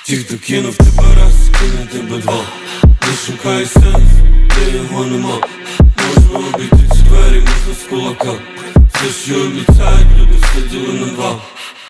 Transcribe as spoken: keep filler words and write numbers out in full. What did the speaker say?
Ті, хто кинув тебе раз, кине тебе два. Не шукай сенс, де його нема. Можна обійти ці двері, можна з кулака. Все, що обіцяють, люди, все діли на два.